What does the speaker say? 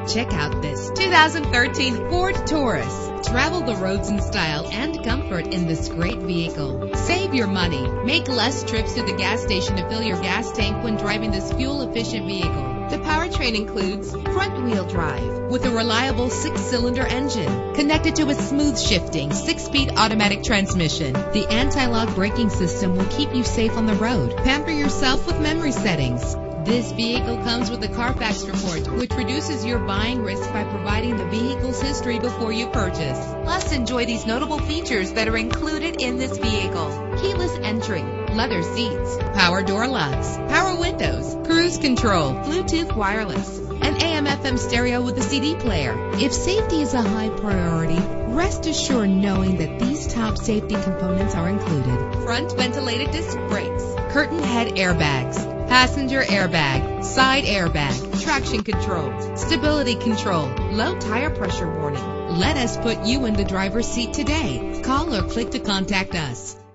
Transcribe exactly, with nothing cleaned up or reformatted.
Check out this two thousand thirteen Ford Taurus. Travel the roads in style and comfort in this great vehicle. Save your money. Make less trips to the gas station to fill your gas tank when driving this fuel-efficient vehicle. The powertrain includes front-wheel drive with a reliable six-cylinder engine connected to a smooth shifting six-speed automatic transmission. The anti-lock braking system will keep you safe on the road. Pamper yourself with memory settings. This vehicle comes with a Carfax report, which reduces your buying risk by providing the vehicle's history before you purchase. Plus, enjoy these notable features that are included in this vehicle: keyless entry, leather seats, power door locks, power windows, cruise control, Bluetooth wireless, an A M F M stereo with a C D player. If safety is a high priority, rest assured knowing that these top safety components are included: front ventilated disc brakes, curtain head airbags, passenger airbag, side airbag, traction control, stability control, low tire pressure warning. Let us put you in the driver's seat today. Call or click to contact us.